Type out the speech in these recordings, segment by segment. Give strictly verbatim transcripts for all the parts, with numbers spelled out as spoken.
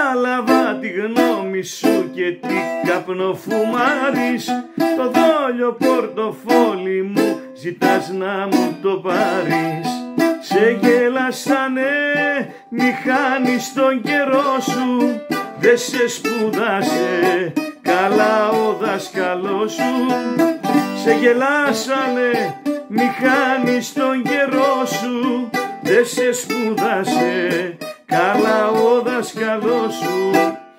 κατάλαβα τη γνώμη σου και τι καπνό φουμάρεις. Το δόλιο πορτοφόλι μου ζητάς να μου το πάρεις. Σε γέλασανε, μη χάνεις τον καιρό σου. Δε σε σπουδάσε καλά ο δάσκαλός σου. Σε γελάσανε, μη χάνεις τον καιρό σου. Δε σε σπουδάσε καλά ο δάσκαλός σου.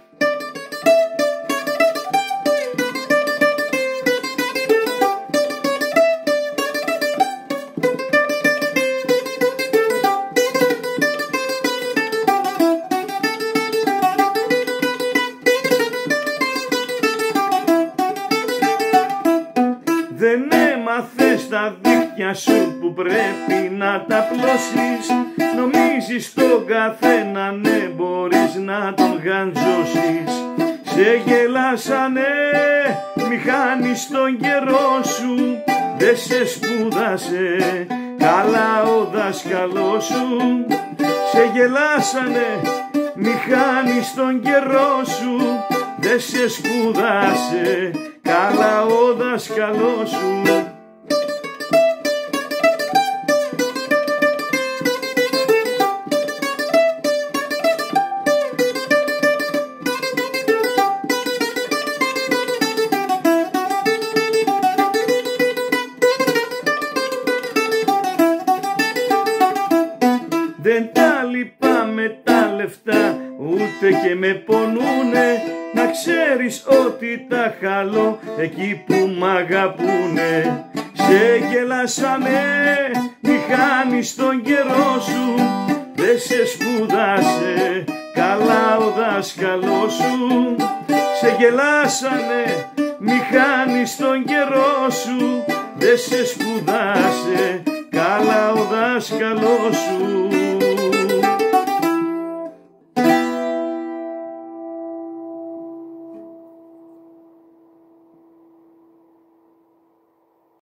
Δεν έμαθες τα δίχτυα σου που πρέπει να τα πλώσεις. Νομίζεις τον καθένα ναι μπορείς να τον γαντζώσεις. Σε γελάσανε, μη χάνεις τον καιρό σου. Δε σε σπούδασε καλά ο δάσκαλός σου. Σε γελάσανε, μη χάνεις τον καιρό σου. Δε σε σπούδασε καλά ο δάσκαλός σου. Δεν τα λυπάμαι τα λεφτά, ούτε και με πονούνε. Να ξέρεις ότι τα χαλώ εκεί που μ' αγαπούνε. Σε γελάσανε, μη χάνεις τον καιρό σου. Δε σε σπουδάσε καλά ο δάσκαλός σου. Σε γελάσανε, μη χάνεις τον καιρό σου. Δε σε σπουδάσε καλά ο δάσκαλός σου.